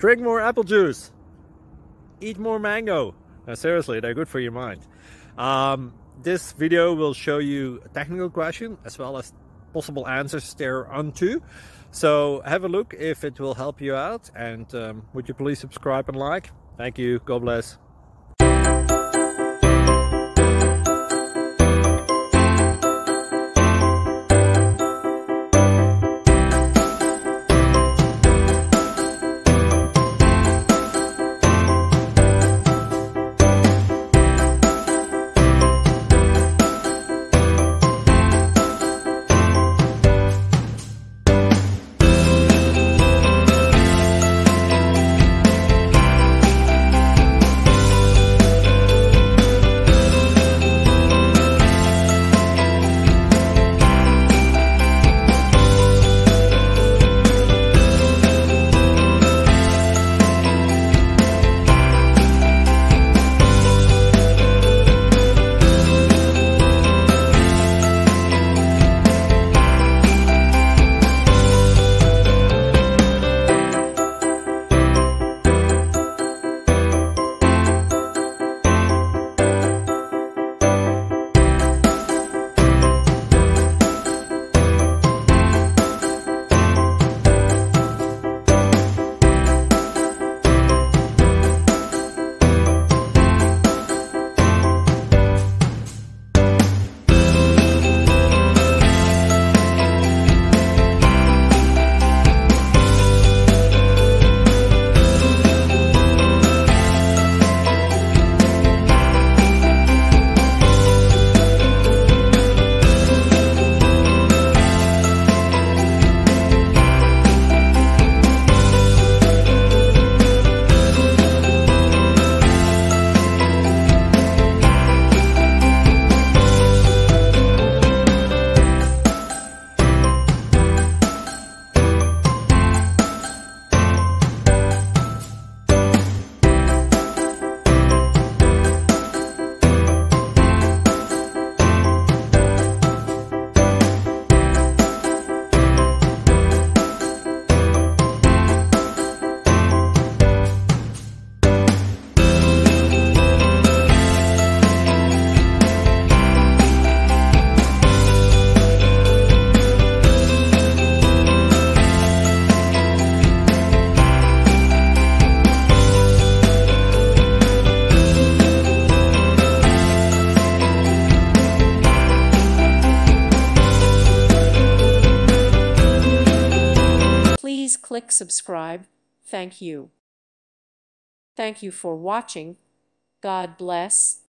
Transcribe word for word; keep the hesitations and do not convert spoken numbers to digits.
Drink more apple juice. Eat more mango. No, seriously, they're good for your mind. Um, this video will show you a technical question as well as possible answers thereunto. So have a look if it will help you out, and um, would you please subscribe and like? Thank you. God bless. Please click subscribe. Thank you. Thank you for watching. God bless.